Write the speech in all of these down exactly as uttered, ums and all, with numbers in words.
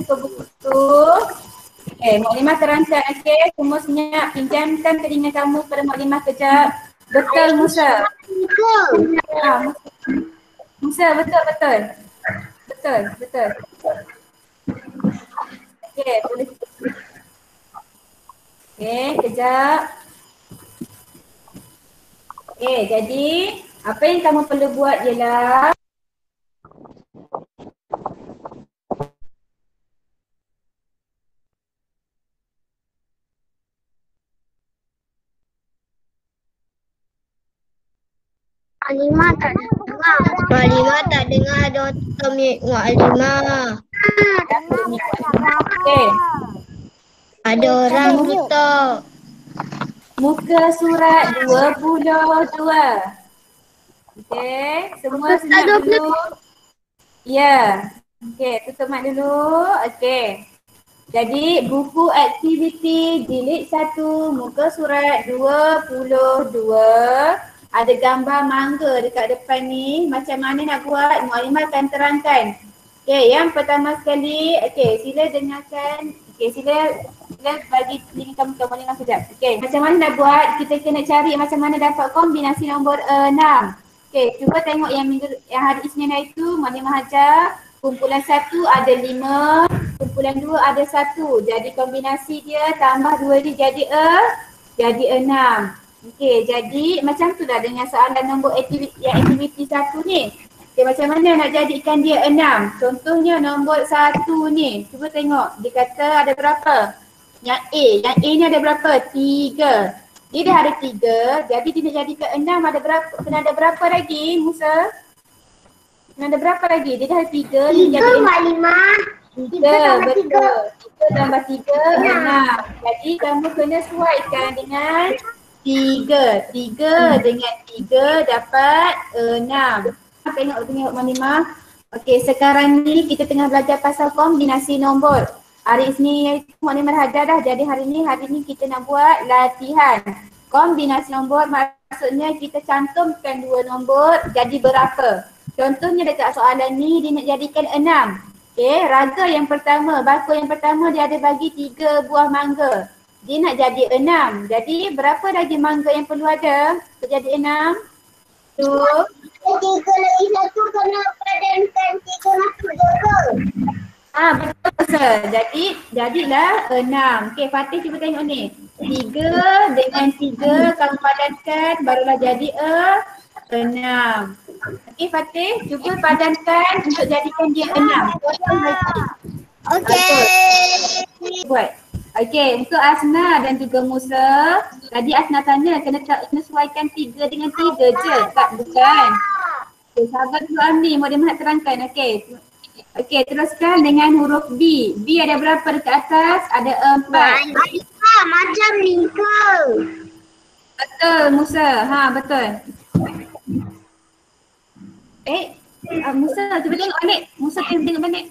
buku tu. Okay, Muklimah terangkan. Okay, semua senyap. Pinjamkan telinga kamu pada Muklimah kejap. Betul Musa. Ha, Musa betul betul. Betul betul. Okay, boleh. Okay, kejap. Okay, jadi apa yang kamu perlu buat ialah Alimah tak dengar. Alimah tak dengar Doktor Mak Alimah. okay. Ada orang buta. Muka surat dua puluh dua. Okay, semua senyap dulu. Ya. Okay, tutup mat dulu. Okay. Jadi buku aktiviti jilid satu muka surat dua puluh dua. Ada gambar mangga dekat depan ni. Macam mana nak buat? Muklimah akan terangkan. Okay, yang pertama sekali. Okay, sila dengarkan. Okay, sila sila bagi link kamu ke Muklimah sekejap. Okay, macam mana nak buat? Kita kena cari macam mana dapat kombinasi nombor enam. Okay, cuba tengok yang minggu yang hari Isnin itu Muklimah ajar. Kumpulan satu ada lima, kumpulan dua ada satu. Jadi kombinasi dia tambah dua ni jadi e, jadi enam. Okey, jadi macam tu dah dengan soalan nombor aktiviti, yang aktiviti satu ni. Okey, macam mana nak jadikan dia enam? Contohnya nombor satu ni. Cuba tengok, dia kata ada berapa? Yang A, yang A ni ada berapa? Tiga. Dia dah ada tiga, jadi dia nak jadikan enam ada berapa? Kena ada berapa lagi, Musa? Ada berapa lagi? Dia dah ada tiga. Tiga Mak Limah. Tiga, betul. Tiga tambah tiga, enam. Jadi kamu kena sesuaikan dengan tiga. Tiga dengan tiga dapat enam. Tengok, tengok Mak Limah. Okey, sekarang ni kita tengah belajar pasal kombinasi nombor. Hari ini Mak Limah dah ajar dah. Jadi hari ni, hari ni kita nak buat latihan. Kombinasi nombor maksudnya kita cantumkan dua nombor jadi berapa. Contohnya dekat soalan ni dia nak jadikan enam. Okay, raga yang pertama, bakul yang pertama dia ada bagi tiga buah mangga. Dia nak jadi enam. Jadi berapa lagi mangga yang perlu ada untuk jadi enam? Tu. Tiga lagi satu kena padankan tiga masuk dua. Ah, betul betul. Jadi jadilah enam. Okay, Fatih cuba tengok ni. Tiga dengan tiga kamu padankan barulah jadi eh, enam. Okey Fatih, cuba padankan untuk jadikan dia enam. Okey. Buat. Okey, untuk Asna dan juga Musa. Tadi Asna tanya kena kena sesuaikan tiga dengan tiga je. Tak, bukan. Okey, sahabat dulu Amni, mau dia nak terangkan. Okey. Okey, teruskan dengan huruf B. B ada berapa dekat atas? Ada empat. Ah, macam ni ke? Betul Musa. Ha, betul. Eh, uh, Musa cuba tengok balik. Musa tengok, tengok balik.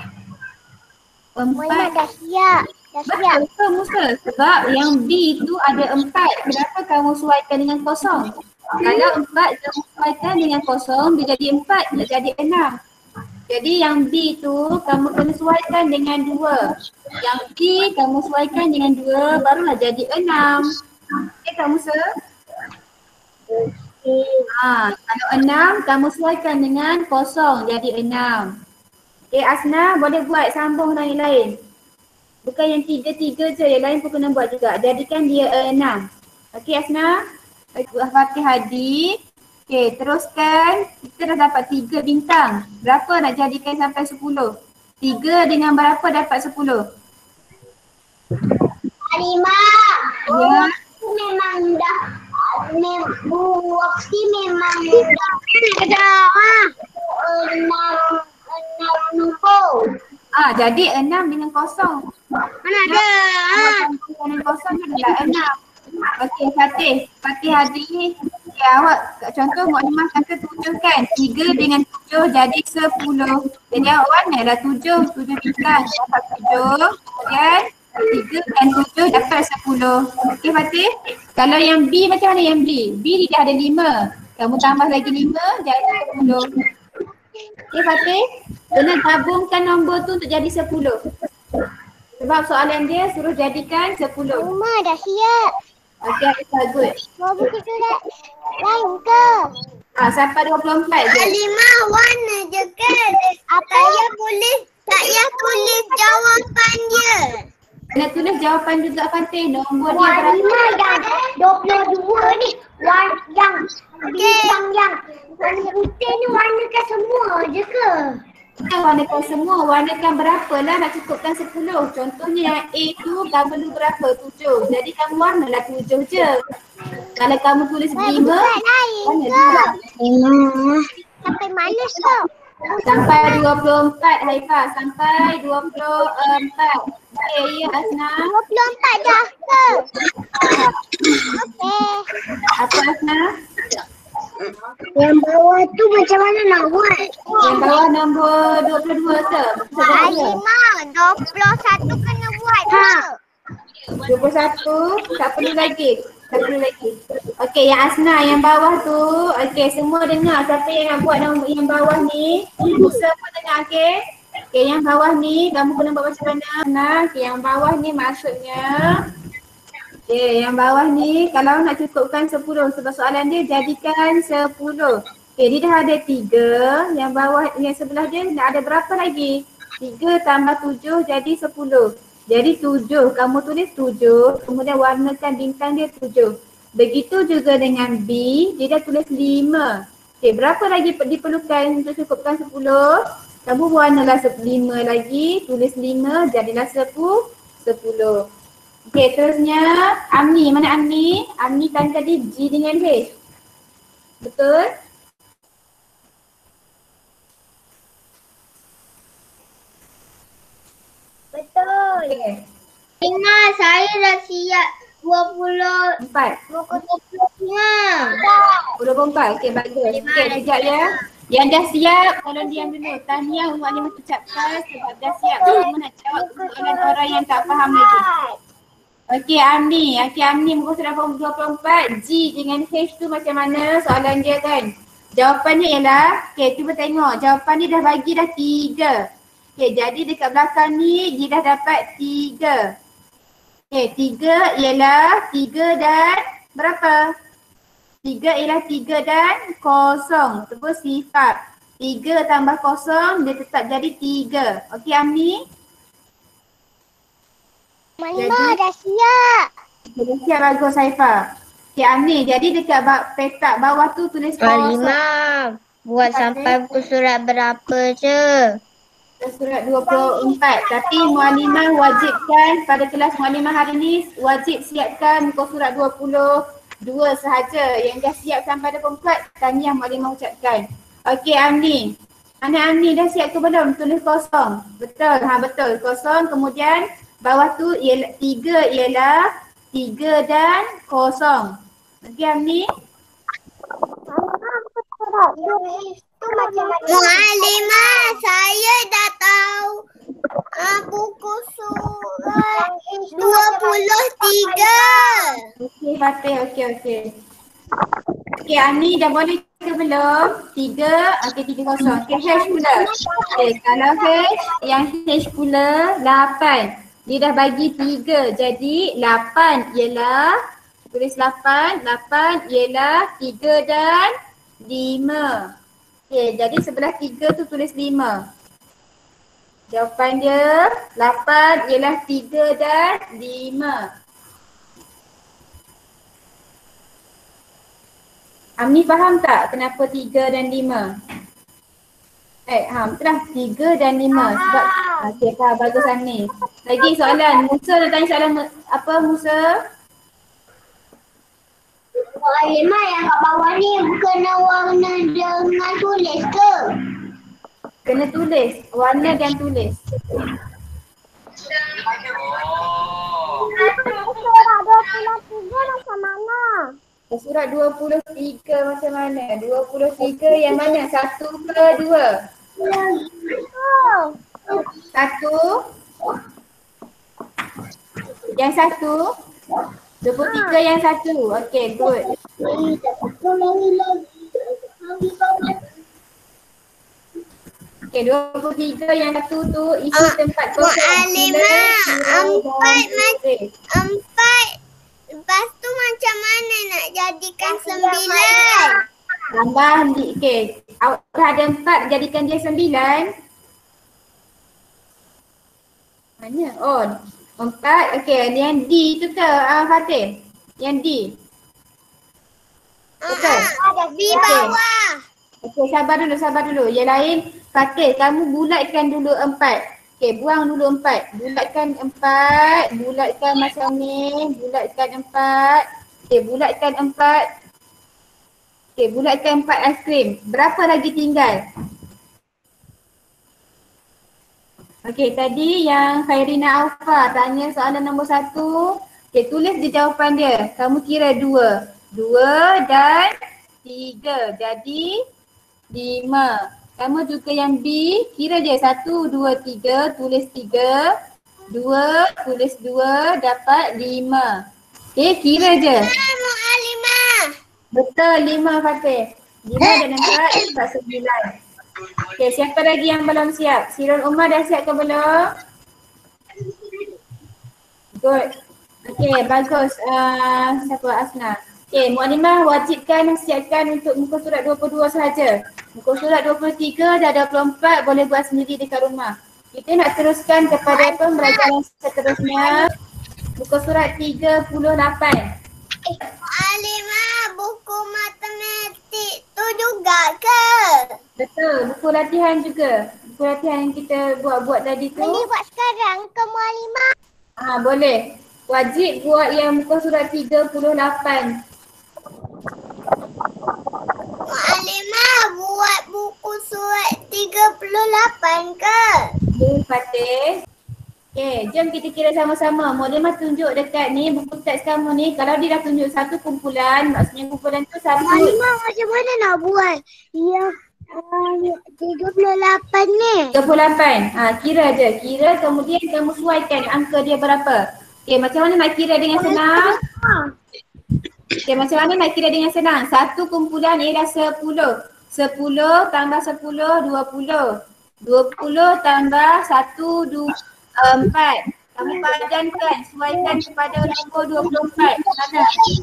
Empat. Dah siap. Dah siap. Betul Musa. Sebab yang B tu ada empat. Kenapa kamu sesuaikan dengan kosong? Kalau empat kamu sesuaikan dengan kosong, dia jadi empat, dia jadi enam. Jadi yang B tu kamu kena sesuaikan dengan dua. Yang B kamu sesuaikan dengan dua, barulah jadi enam. Okey tak Musa? Ha, kalau enam, kamu sesuaikan dengan kosong, jadi enam. Okay, Asna boleh buat sambung dengan yang lain. Bukan yang tiga-tiga je, yang lain pun kena buat juga. Jadikan dia enam. Okay Asna. Fatih Hadi. Okay, teruskan. Kita dah dapat tiga bintang. Berapa nak jadikan sampai sepuluh? Tiga dengan berapa dapat sepuluh? Lima. Ya. Oh, memang dah. Mem Waktu memang dah ada enam enam nombor. Ah, jadi enam dengan kosong. Mana ada? Dengan kosong adalah enam. Okey, Fatih. Fatih Hadi. Okay, awak contoh Muklimah kata tujuh kan. Tiga dengan tujuh jadi sepuluh. Jadi awak warnalah tujuh. Tujuh bintang dapat tujuh. Kemudian tiga dan tujuh dapat sepuluh. Okey Fatih. Kalau yang B macam mana yang B? B dia dah ada lima. Kamu tambah lagi lima jadi sepuluh. Okey Fatih. Kena gabungkan nombor tu untuk jadi sepuluh. Sebab soalan dia suruh jadikan sepuluh. Mama dah siap. Okey, Haifah, good. Mau buku surat lain ke? Ah, sampai dua puluh empat je. Halimah warna je kan? Apa? Saya boleh, saya tulis jawapan dia. Kena tulis jawapan juga Fatih. Nombor dia berapa? Warna yang dua puluh dua ni. Warna yang bintang yang warna putih ni warnakan semua je ke? Kita warnakan semua. Warnakan berapa lah nak cukupkan sepuluh. Contohnya yang A tu kamu perlu berapa? tujuh. Jadi kamu warnalah tujuh je. Kalau kamu tulis lima, warna dua. Lima. Sampai mana tu? Sampai dua puluh empat Haifah. Sampai dua puluh empat. Okey, ya Asna. dua puluh empat dah ke? Okey. Apa Asna? Yang bawah tu macam mana nak buat? Yang bawah nombor dua puluh dua ke? Halimah, dua puluh satu kena buat ha. dua puluh satu, tak perlu lagi. Tak perlu lagi. Okey, yang Asna yang bawah tu, okey semua dengar siapa yang nak buat nombor yang bawah ni. Semua dengar okey. Okey, yang bawah ni kamu kena buat macam mana? Nah, okey yang bawah ni maksudnya okey, yang bawah ni kalau nak cukupkan sepuluh sebab soalan dia jadikan sepuluh. Okey, dia dah ada tiga, yang bawah yang sebelah dia nak ada berapa lagi? tiga tambah tujuh jadi sepuluh. Jadi tujuh, kamu tulis tujuh, kemudian warnakan bintang dia tujuh. Begitu juga dengan B, dia dah tulis lima. Okey, berapa lagi diperlukan untuk cukupkan sepuluh? Kamu warnalah lima lagi, tulis lima, jadilah sepuluh. sepuluh. Okey, terusnya Amni, mana Amni? Amni kan tadi G dengan H. Betul? Betul. Okey. Ingat saya dah siap dua puluh Empat. dua puluh lima. dua puluh empat. Okey, bagus. Okey, sekejap ya. Yang dah siap, tolong diam dulu. Tahniah Mak Limah ucapkan sebab dah siap. Kamu nak jawab soalan orang yang tak faham lagi. Okey, Amni. Okey, Amni muka surat dua puluh empat. G dengan H tu macam mana soalan dia kan? Jawapannya ialah, okey, cuba tengok. Jawapan dia dah bagi dah tiga. Okey, jadi dekat belakang ni dia dah dapat tiga. Okey, tiga ialah tiga dan berapa? Tiga ialah tiga dan kosong. Terus sifat. Tiga tambah kosong dia tetap jadi tiga. Okey Amni? Mana dah siap. Dah siap bagus Haifah. Okey Amni, jadi dekat ba- petak bawah tu tulis kosong. Halimah, buat sampai buku surat berapa je? Surat dua puluh empat. Tapi Mualimah wajibkan pada kelas Mualimah hari ni wajib siapkan muka surat dua puluh dua sahaja. Yang dah siap sampai dua puluh empat, tahniah Mualimah ucapkan. Okey Amni. Mana Amni dah siap ke belum? Tulis kosong. Betul. Ha betul. Kosong. Kemudian bawah tu ialah tiga ialah tiga dan kosong. Okey Amni. Mualimah, saya dah tahu uh, buku surat dua puluh tiga. Okey Fatih, okey okey. Okey Ani dah boleh ke belum? Tiga, okey tiga kosong. Okey H pula. Okey kalau H, yang H pula lapan. Dia dah bagi tiga jadi lapan ialah, tulis lapan, lapan ialah tiga dan lima. Okey, jadi sebelah tiga tu tulis lima. Jawapan dia lapan ialah tiga dan lima. Amni faham tak kenapa tiga dan lima? Eh, ha, betul lah tiga dan lima sebab okey, faham bagus Amni. Lagi soalan, Musa nak tanya soalan apa Musa? Halimah yang kat bawah ni kena warna dengan tulis ke? Kena tulis, warna dan tulis. Surat dua puluh tiga macam mana? Surat dua puluh tiga macam mana? dua puluh tiga yang mana? Satu ke dua? Satu? Yang satu? dua puluh tiga yang satu. Okay, good. Okay, dua puluh tiga yang satu tu isi tempat kosong. Mualimah, Empat, ma- empat. Lepas tu macam mana nak jadikan sembilan? Tambah, okey. Awak dah ada empat, jadikan dia sembilan. Mana? Oh, empat. Okey, yang D tu ke uh, Fatih? Yang D. Betul? Uh, di bawah. Okey, sabar dulu, sabar dulu. Yang lain, Fatih, kamu bulatkan dulu empat. Okey, buang dulu empat. Bulatkan empat. Bulatkan macam ni. Bulatkan empat. Okey, bulatkan empat. Okey, bulatkan empat aiskrim. Berapa lagi tinggal? Okey, tadi yang Khairina Alfa tanya soalan nombor satu. Okey, tulis di jawapan dia. Kamu kira dua. Dua dan tiga. Jadi lima. Kamu juga yang B, kira je satu, dua, tiga, tulis tiga. Dua, tulis dua, dapat lima. Okey, kira je. Mu'alimah. Betul, lima Fatih. Lima dan empat, dapat sembilan. Okey, siapa lagi yang belum siap? Sirul Umar dah siap ke belum? Good. Okey, bagus. Uh, siapa? Asna. Okey, Mu'alimah wajibkan siapkan untuk muka surat dua puluh dua sahaja. Muka surat dua puluh tiga dan dua puluh empat boleh buat sendiri dekat rumah. Kita nak teruskan kepada pembelajaran seterusnya. Muka surat tiga puluh lapan. Mu'alimah, buku matematik tu juga ke? Betul, buku latihan juga. Buku latihan yang kita buat-buat tadi tu. Boleh buat sekarang ke Mu'alimah? Ah, boleh. Wajib buat yang muka surat tiga puluh lapan. Mu'alimah, buat buku surat tiga puluh lapan ke? Okay, Fatih. Okay, jom kita kira sama-sama. Mu'alimah tunjuk dekat ni buku teks kamu ni. Kalau dia dah tunjuk satu kumpulan, maksudnya kumpulan tu satu. Mu'alimah, macam mana nak buat yang uh, tiga puluh lapan ni? tiga puluh lapan. Ha, kira je. Kira kemudian kamu sesuaikan angka dia berapa. Okay, macam mana nak kira dengan senang? Okay, macam mana nak kira dengan senang? Satu kumpulan ialah sepuluh. Sepuluh tambah sepuluh, dua puluh. Dua puluh tambah satu, dua, empat. Kamu padankan, sesuaikan kepada nombor dua puluh empat. Mana?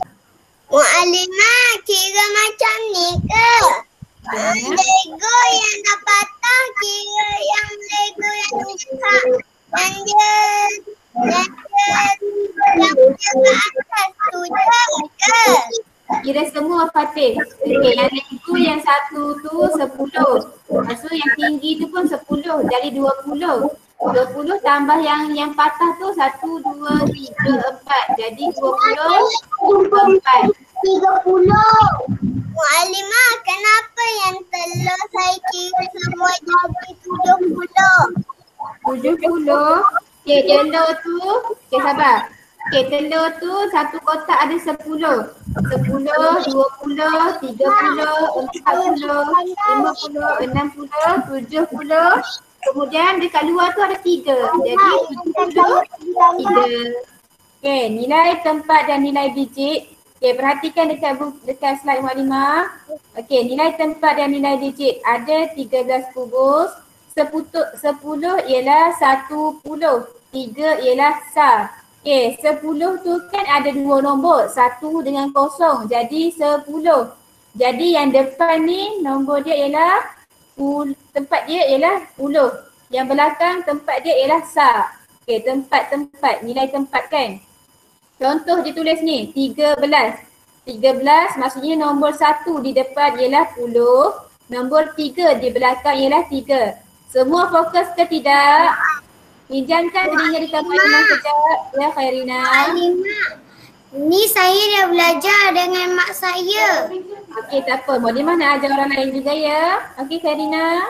Mu'alimah, kira macam ni ke? Mana? Lego yang dah patah, kira yang Lego yang rusak. Yang dia, yang dia, yang dia ke atas tu je ke? Kira semua Fatih. Okey, yang lego yang satu tu sepuluh. Lepas tu yang tinggi tu pun sepuluh. Jadi dua puluh. Dua puluh tambah yang yang patah tu satu, dua, tiga, empat. Jadi dua puluh, empat. Tiga puluh. Mu'alimah, kenapa yang telur saya kira semua jadi tujuh puluh? Tujuh puluh. Okey, telur tu. Okey, sabar. Okey, telur tu satu kotak ada sepuluh. Sepuluh, dua puluh, tiga puluh, empat puluh, lima puluh, enam puluh, tujuh puluh. Kemudian dekat luar tu ada tiga. Jadi tujuh puluh, tiga. Okey, nilai tempat dan nilai digit. Okey, perhatikan dekat dekat slide Mu'alimah. Okey, nilai tempat dan nilai digit ada tiga belas kubus. sepuluh ialah satu puluh. tiga ialah sar. Okey, sepuluh tu kan ada dua nombor. Satu dengan kosong. Jadi sepuluh. Jadi yang depan ni nombor dia ialah pul, tempat dia ialah puluh. Yang belakang tempat dia ialah sar. Okey, tempat-tempat. Nilai tempat kan. Contoh dia tulis ni, tiga belas. tiga belas maksudnya nombor satu di depan ialah puluh. Nombor tiga di belakang ialah tiga. Semua fokus ke tidak? Pinjamkan telinga di kamar rumah kejap. Ya Khairina. Mu'alimah, ni saya dah belajar dengan mak saya. Okey, tak apa. Mu'alimah nak ajar orang lain juga ya. Okey Khairina.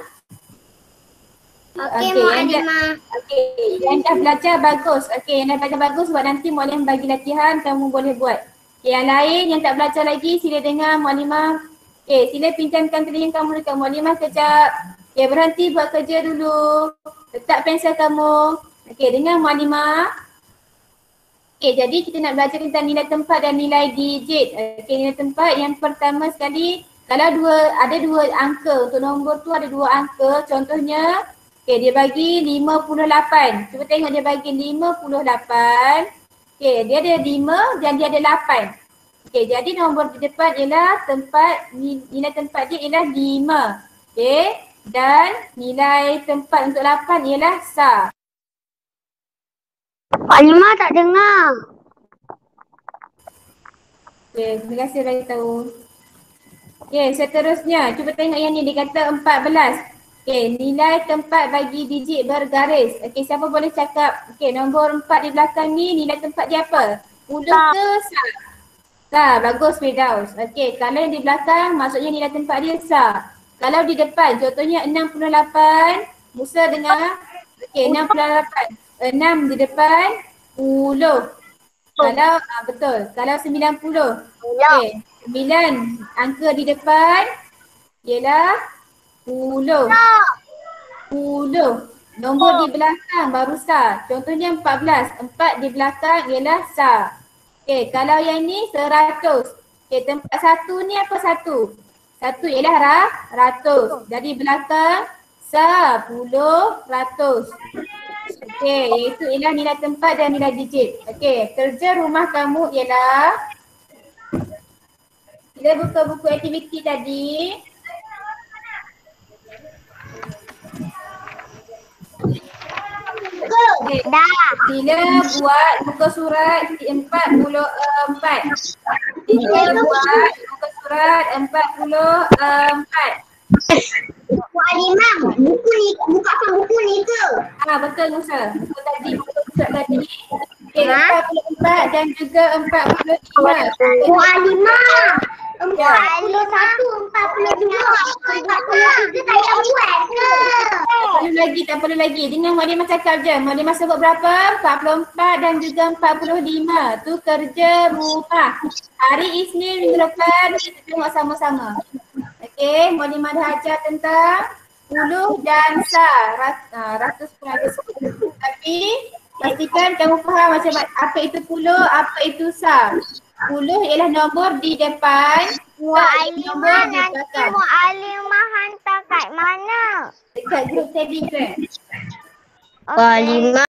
Okey, Okey, yang dah- Mu'alimah. Okey, yang dah belajar bagus. Okey, yang dah belajar bagus sebab nanti Mu'alimah bagi latihan, kamu boleh buat. Okey, yang lain yang tak belajar lagi sila dengar Mu'alimah. Okey, sila pinjamkan telinga kamu dekat Mu'alimah kejap. Okey, berhenti buat kerja dulu. Letak pensel kamu. Okey, dengar Mu'alimah. Okey, jadi kita nak belajar tentang nilai tempat dan nilai digit. Okey, nilai tempat yang pertama sekali, kalau dua ada dua angka, untuk nombor tu ada dua angka, contohnya Okey, dia bagi lima puluh lapan. Cuba tengok dia bagi lima puluh lapan. Okey, dia ada lima dan dia ada lapan. Okey, jadi nombor di depan ialah tempat, nilai tempat dia ialah lima. Okey, dan nilai tempat untuk lapan ialah sah. Pak Lima tak dengar. Okey, terima kasih bagi tahu. Okey, seterusnya cuba tengok yang ni, dia kata empat belas. Okey, nilai tempat bagi digit bergaris. Okey, siapa boleh cakap? Okey, nombor empat di belakang ni nilai tempat dia apa? Puluh ke sah? Sah, bagus Firdaus. Okey, kalau yang di belakang maksudnya nilai tempat dia sah. Kalau di depan contohnya enam puluh lapan, Musa dengar. Okey, enam puluh lapan. enam di depan, puluh. Kalau ah, betul. Kalau sembilan puluh. Okey, sembilan angka di depan ialah puluh. Puluh. Nombor di belakang baru sah. Contohnya empat belas. Empat di belakang ialah sah. Okey, kalau yang ni seratus. Okey, tempat satu ni apa satu? Satu ialah ra, ratus. Jadi belakang sepuluh ratus. Okey, iaitu ialah nilai tempat dan nilai digit. Okey, kerja rumah kamu ialah kita buka buku aktiviti tadi. Okay. Dah. Sila buat muka surat empat puluh empat. Sila buat muka surat empat puluh empat. Pak Lima, buku ni, bukakan buku ni ke? Ah betul Musa. Buku tadi, buku surat tadi. Okay, Ha? empat puluh empat dan juga empat puluh lima. Pak Lima. Empat puluh satu, empat puluh dua, empat puluh tiga tak payah buat ke? Tak perlu lagi, tak perlu lagi. Dengar Mak Limah cakap je. Mak Limah sebut berapa? empat puluh empat dan juga empat puluh lima. Tu kerja rumah. Hari Isnin minggu depan kita tengok sama-sama. Okey, Mak Limah dah ajar tentang puluh dan sah. Rat, uh, ratus peratus. Tapi pastikan kamu faham macam apa itu puluh, apa itu sah. Puluh ialah nombor di depan, Pak nombor Lima di nanti belakang. Pak Lima hantar kat mana? Dekat grup Telegram. Pak Lima.